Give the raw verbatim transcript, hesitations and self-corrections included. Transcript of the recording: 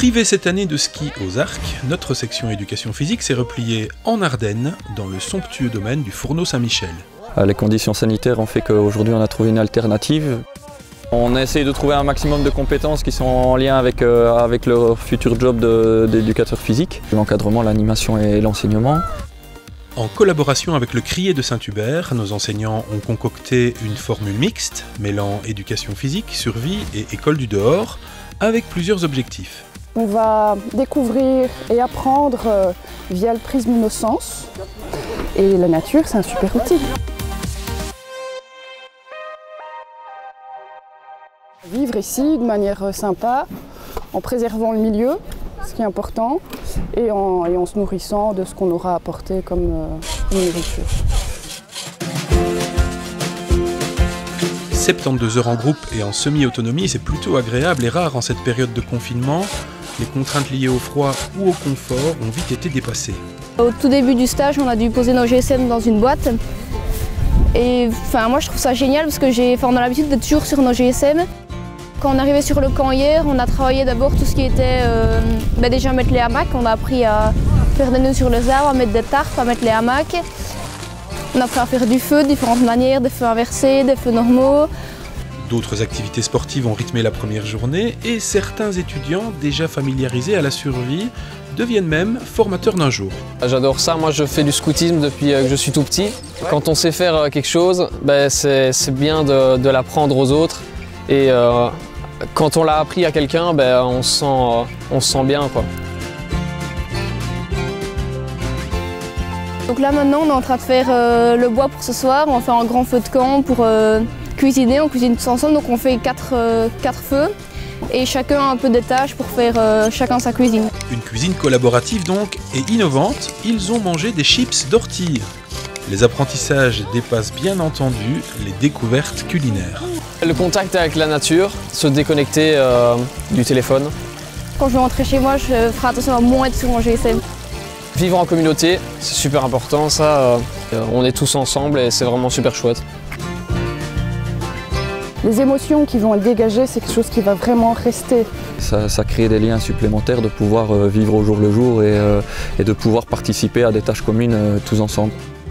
Privé cette année de ski aux Arcs, notre section éducation physique s'est repliée en Ardennes, dans le somptueux domaine du Fourneau Saint-Michel. Les conditions sanitaires ont fait qu'aujourd'hui on a trouvé une alternative. On a essayé de trouver un maximum de compétences qui sont en lien avec, euh, avec leur futur job d'éducateur physique, l'encadrement, l'animation et l'enseignement. En collaboration avec le Crier de Saint-Hubert, nos enseignants ont concocté une formule mixte, mêlant éducation physique, survie et école du dehors, avec plusieurs objectifs. On va découvrir et apprendre euh, via le prisme de nos sens. Et la nature, c'est un super outil. Vivre ici de manière sympa, en préservant le milieu, ce qui est important, et en, et en se nourrissant de ce qu'on aura apporté comme euh, nourriture. soixante-douze heures en groupe et en semi-autonomie, c'est plutôt agréable et rare en cette période de confinement. Les contraintes liées au froid ou au confort ont vite été dépassées. Au tout début du stage, on a dû poser nos G S M dans une boîte. Et enfin, moi je trouve ça génial parce que j'ai, enfin, on a l'habitude d'être toujours sur nos G S M. Quand on est arrivé sur le camp hier, on a travaillé d'abord tout ce qui était euh, bah déjà mettre les hamacs. On a appris à faire des nœuds sur les arbres, à mettre des tarpes, à mettre les hamacs. On a appris à faire du feu, différentes manières, des feux inversés, des feux normaux. D'autres activités sportives ont rythmé la première journée et certains étudiants déjà familiarisés à la survie deviennent même formateurs d'un jour. J'adore ça, moi je fais du scoutisme depuis que je suis tout petit. Quand on sait faire quelque chose, ben c'est bien de, de l'apprendre aux autres. Et euh, quand on l'a appris à quelqu'un, ben on, euh, on se sent bien, quoi. Donc là maintenant on est en train de faire euh, le bois pour ce soir, on va faire un grand feu de camp pour euh, cuisiner, on cuisine tous ensemble, donc on fait quatre, euh, quatre feux et chacun a un peu des tâches pour faire euh, chacun sa cuisine. Une cuisine collaborative donc et innovante, ils ont mangé des chips d'ortie. Les apprentissages dépassent bien entendu les découvertes culinaires. Le contact avec la nature, se déconnecter euh, du téléphone. Quand je vais rentrer chez moi, je ferai attention à moins être sur mon G S M. Vivre en communauté, c'est super important, ça, euh, on est tous ensemble et c'est vraiment super chouette. Les émotions qui vont être dégagées, c'est quelque chose qui va vraiment rester. Ça, ça crée des liens supplémentaires de pouvoir vivre au jour le jour et, euh, et de pouvoir participer à des tâches communes euh, tous ensemble.